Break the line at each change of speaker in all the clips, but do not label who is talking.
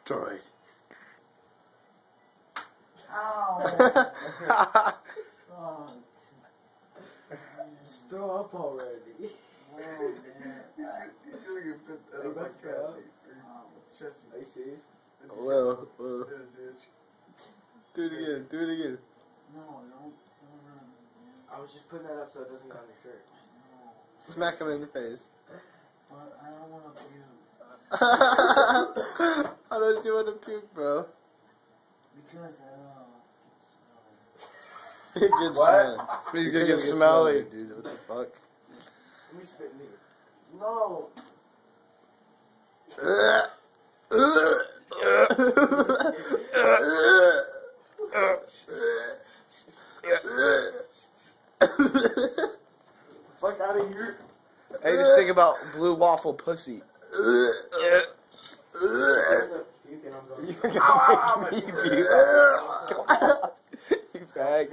Droid.
Ow! Oh, just throw up already. Oh, man.
You're gonna piss out of my Cassie.
Are you serious?
Well. Do it again. Do it again.
No, don't run. I was just putting that up so it doesn't get on your shirt. No.
Smack him in the face.
But I don't want to puke.
How don't you want to puke, bro?
Because I don't know.
It gets
What?
smelly.
He's
gonna
get smelly.
dude. What the fuck?
Let me spit in here. No! Fuck out of here.
Hey, just think about blue waffle pussy.
You can
You're gonna make me puke. You fag.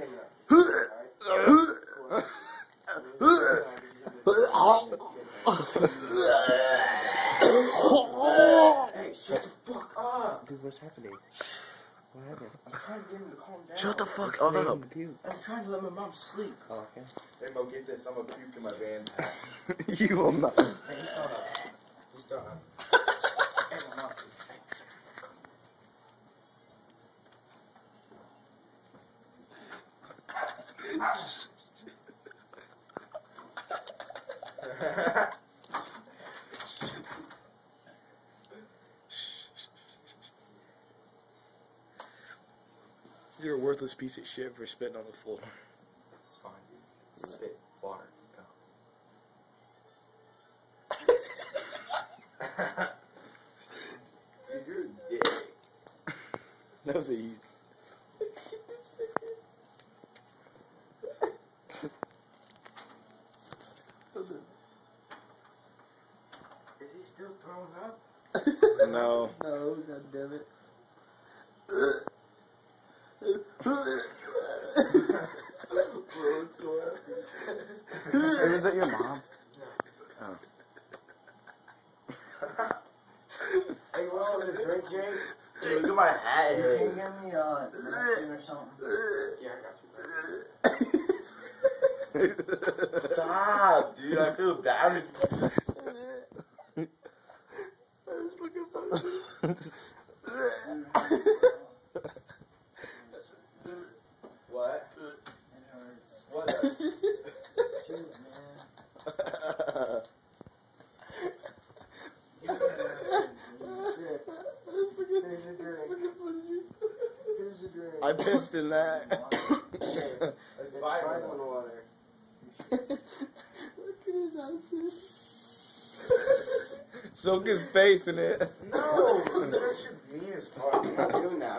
Hey, shut the fuck up!
Dude, what's happening? What happened?
I'm trying to get him to calm down.
Shut the fuck
Make
up.
him puke.
I'm trying to let my mom sleep.
Oh, okay.
Hey, Mo, get this. I'm gonna puke in my van.
You will not.
Hey, he's throwing up. He's throwing up. Hey, my mom.
You're a worthless piece of shit for spitting on the floor.
It's fine, dude. Spit. Water. Go. Dude, you're a dick.
That was a
Is he still throwing up?
no.
No, god damn it.
Was that your mom?
No. Hey, you want something to drink, Jake?
Dude, look at my hat
You
here.
can give me a napkin or something. Yeah, I got you, bro.
Stop, dude. I feel bad. What?
It hurts.
What?
Shoot, man. Give me that. Here's your drink. Here's your drink.
I pissed in that.
It's vitamin water.
Look at his eyes.
Soak his face in it.
No! That shit's mean as fuck. I'm not doing that.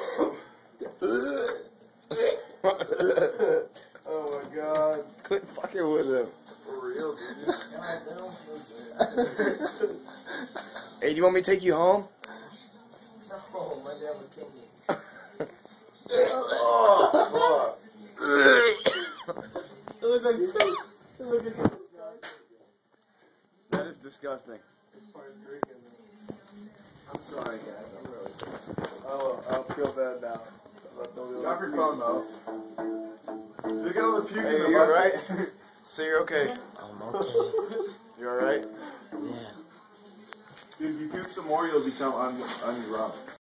Oh my god.
Quit fucking with him.
For real, dude. Guys, I don't feel good.
Hey, do you want me to take you home?
No, my dad would kill me.
Oh, that is disgusting.
I'm sorry, guys. I'm really sorry.
Oh, I feel bad now.
Drop your phone, though.
Look at all the puke
Hey,
in the
you alright?
So you're okay?
I'm okay.
You alright?
Yeah.
Dude, if you puke some more, you'll become unrocked.